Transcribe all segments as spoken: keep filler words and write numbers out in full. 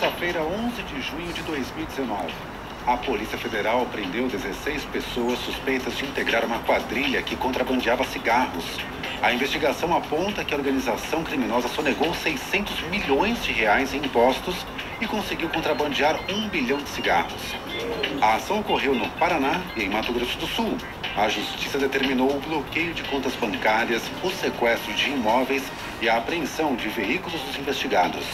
terça-feira, onze de junho de dois mil e dezenove. A Polícia Federal prendeu dezesseis pessoas suspeitas de integrar uma quadrilha que contrabandeava cigarros. A investigação aponta que a organização criminosa sonegou seiscentos milhões de reais em impostos e conseguiu contrabandear um bilhão de cigarros. A ação ocorreu no Paraná e em Mato Grosso do Sul. A Justiça determinou o bloqueio de contas bancárias, o sequestro de imóveis e a apreensão de veículos dos investigados.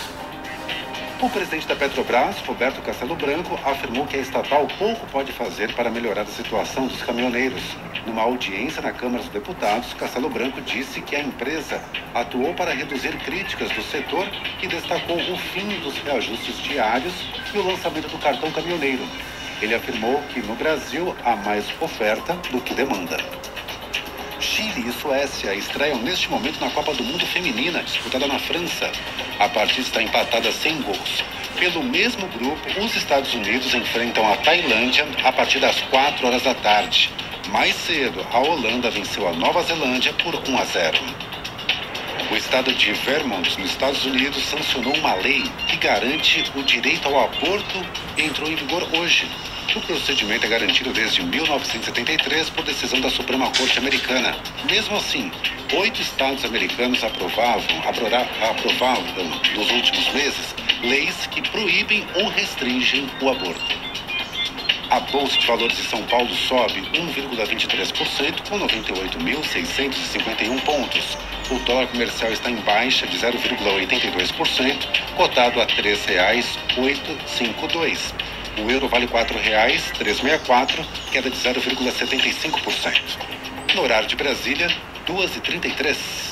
O presidente da Petrobras, Roberto Castello Branco, afirmou que a estatal pouco pode fazer para melhorar a situação dos caminhoneiros. Numa audiência na Câmara dos Deputados, Castello Branco disse que a empresa atuou para reduzir críticas do setor e destacou o fim dos reajustes diários e o lançamento do cartão caminhoneiro. Ele afirmou que no Brasil há mais oferta do que demanda. Chile e Suécia estreiam neste momento na Copa do Mundo Feminina, disputada na França. A partida está empatada sem gols. Pelo mesmo grupo, os Estados Unidos enfrentam a Tailândia a partir das quatro horas da tarde. Mais cedo, a Holanda venceu a Nova Zelândia por um a zero. O estado de Vermont, nos Estados Unidos, sancionou uma lei que garante o direito ao aborto e entrou em vigor hoje. O procedimento é garantido desde mil novecentos e setenta e três por decisão da Suprema Corte Americana. Mesmo assim, oito estados americanos aprovavam, aprora, aprovavam nos últimos meses leis que proíbem ou restringem o aborto. A Bolsa de Valores de São Paulo sobe um vírgula vinte e três por cento com noventa e oito mil seiscentos e cinquenta e um pontos. O dólar comercial está em baixa de zero vírgula oitenta e dois por cento, cotado a três reais oitocentos e cinquenta e dois. O euro vale quatro reais trezentos e sessenta e quatro, queda de zero vírgula setenta e cinco por cento. No horário de Brasília, duas e trinta e três.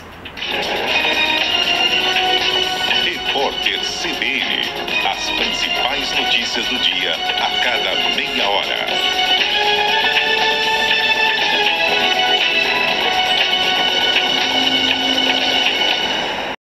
Repórter C B N. As principais notícias do dia a cada